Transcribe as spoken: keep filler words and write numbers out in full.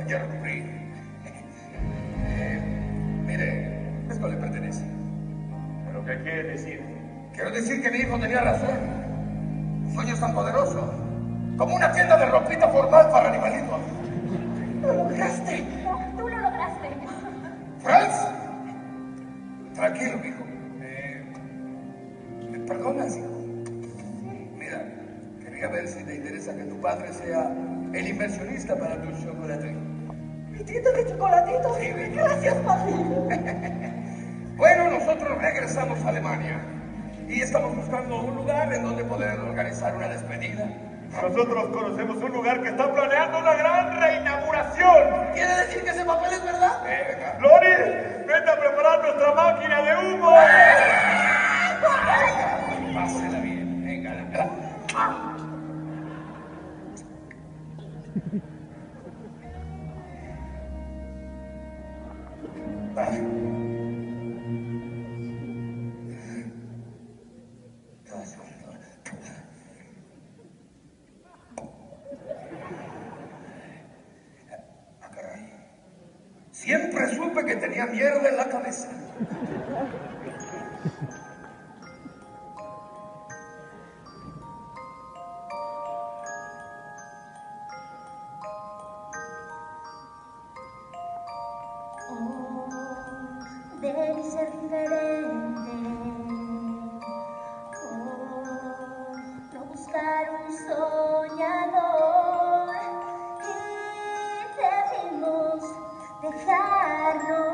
ya lo cumplí. Eh, mire, esto le pertenece. ¿Pero qué quiere decir? Quiero decir que mi hijo tenía razón. El sueño es tan poderoso como una tienda de ropita formal para animalitos. ¡Lo lograste! No, tú lo lograste. ¡Franz! Tranquilo, mijo. Eh, ¿Me perdonas, hijo? Mira, quería ver si te interesa que tu padre sea el inversionista para tu chocolatería. Mi tienda de chocolatitos. Sí, mi- Gracias, papi. Bueno, nosotros regresamos a Alemania y estamos buscando un lugar en donde poder organizar una despedida. Nosotros conocemos un lugar que está planeando una gran reinauguración. ¿Quiere decir que ese papel es verdad? Venga. ¡Lori! ¡Vete a preparar nuestra máquina de humo! Venga, pásela bien. Venga, la- Vale. Ah, caray. Siempre supe que tenía mierda en la cabeza. Oh, debí ser diferente. Oh, no buscar un soñador. Y debimos dejarnos